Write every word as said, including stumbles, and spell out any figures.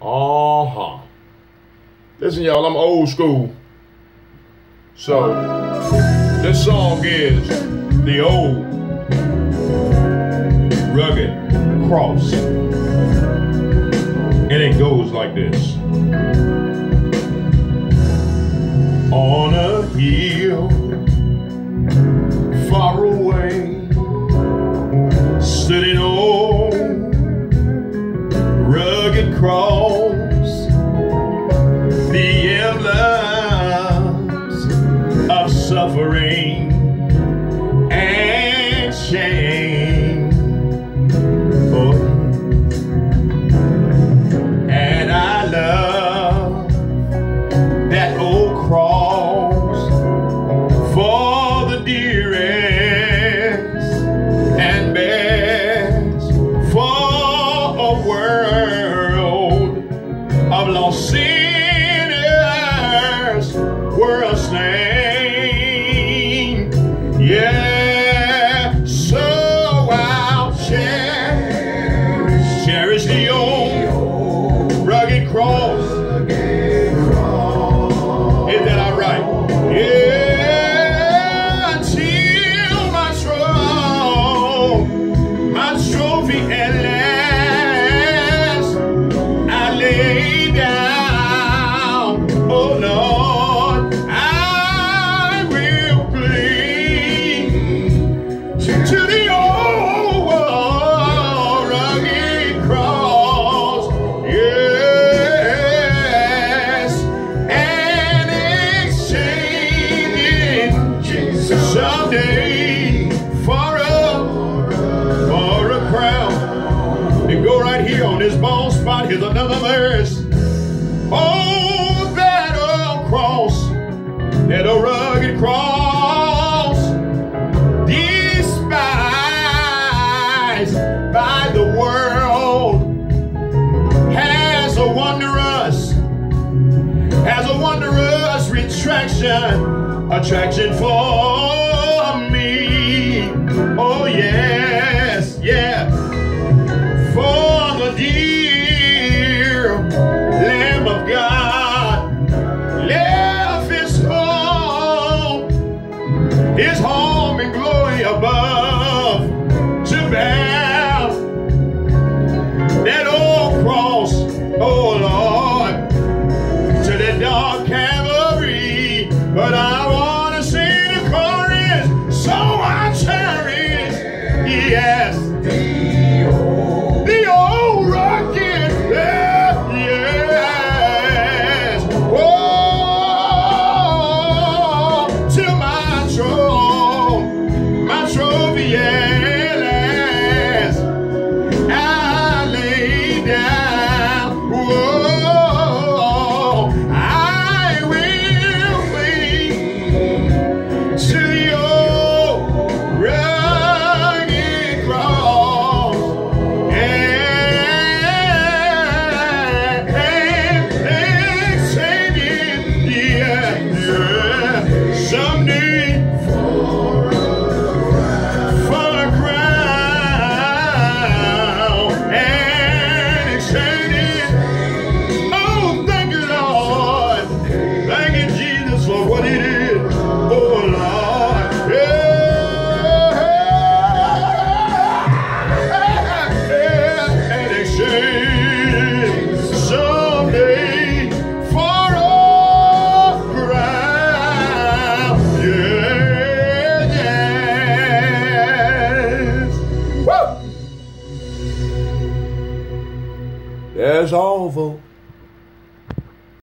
Uh-huh. Listen, y'all, I'm old school. So, this song is the old rugged cross. And it goes like this. On a hill far away, sitting on rugged cross, the emblems of suffering and shame. Oh, and I love that old cross for the dearest and best, for a world of lost sinners were a slain. Yeah, so I'll cherish, cherish the old rugged cross. Is that all right? Yeah, until my trophy, my trophy at last I lay down. Oh Lord, I will cling to the old rugged cross. Yes, and exchanging someday for a for a crown. And go right here on this bald spot. Here's another verse. Oh, that old cross, that old rugged cross, despised by the world, has a wondrous, has a wondrous retraction, attraction for me. Oh yes, yeah, for the dear Lamb of God left his home, his home in glory above, to bear that old cross, oh Lord, to the dark Calvary. But I want to sing the chorus, so I cherish, yes, the old, the old rugged, yeah, yes, oh, to my trophy, my trophy, yes, I lay down. Whoa, I will cling to the old rugged cross, and, and exchanging, yeah, yeah, someday for a crown, and exchanging. Oh, thank you, Lord. Thank you, Jesus, for what he did. Oh, Lord. Yeah. And exchange someday for a crown. Yeah, yes. Woo! That's all, folks.